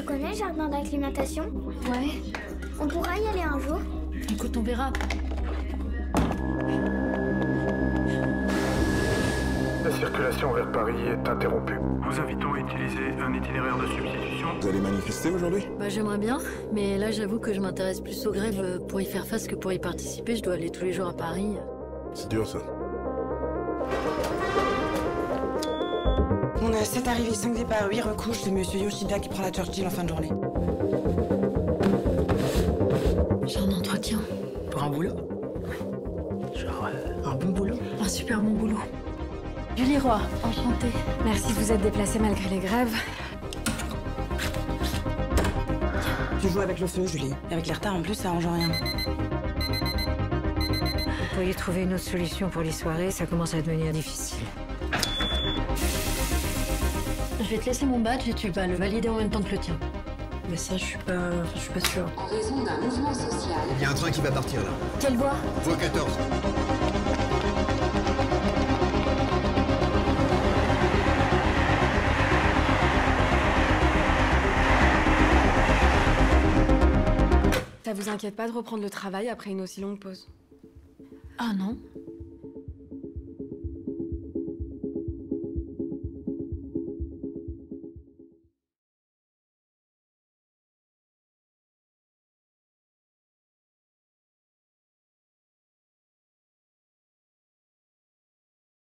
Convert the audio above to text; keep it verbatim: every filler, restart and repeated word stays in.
connais le jardin d'acclimatation? Ouais. On pourra y aller un jour? Écoute, on verra. La circulation vers Paris est interrompue. Nous invitons à utiliser un itinéraire de substitution. Vous allez manifester aujourd'hui? Bah j'aimerais bien, mais là j'avoue que je m'intéresse plus aux grèves pour y faire face que pour y participer. Je dois aller tous les jours à Paris. C'est dur ça. On a sept arrivées, cinq départs, huit recouches. C'est Monsieur Yoshida qui prend la Churchill en fin de journée. J'ai un entretien. Pour un boulot? Genre euh, un bon boulot? Un super bon boulot. Julie Roy, enchantée. Merci de vous être déplacée malgré les grèves. Tu joues avec le feu, Julie. Et avec les retards en plus, ça arrange rien. Vous pourriez trouver une autre solution pour les soirées, ça commence à devenir difficile. Je vais te laisser mon badge et tu vas le valider en même temps que le tien. Mais ça, je suis pas... je suis pas sûre. En raison d'un mouvement social. Il y a un train qui va partir là. Quelle voie? Voie quatorze. Ça vous inquiète pas de reprendre le travail après une aussi longue pause? Ah non.